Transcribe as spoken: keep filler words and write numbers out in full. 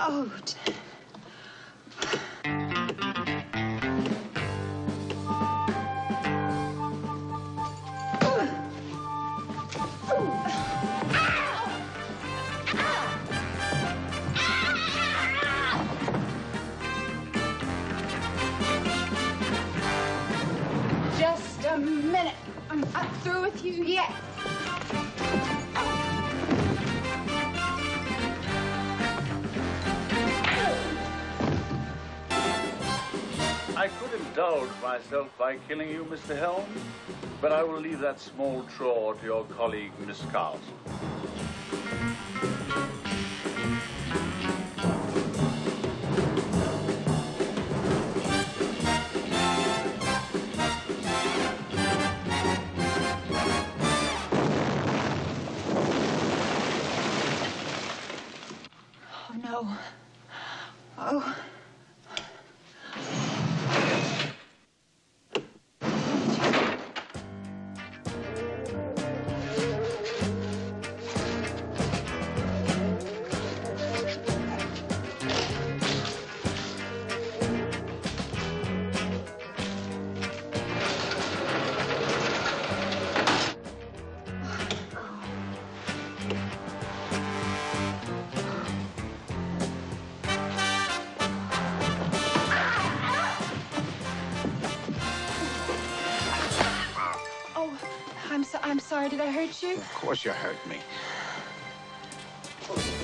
Oh. Just a minute. I'm not through with you yet. I could indulge myself by killing you, Mister Helms, but I will leave that small chore to your colleague, Miss Carlson. Oh, no. Oh. I'm so I'm sorry. Did I hurt you? Of course you hurt me.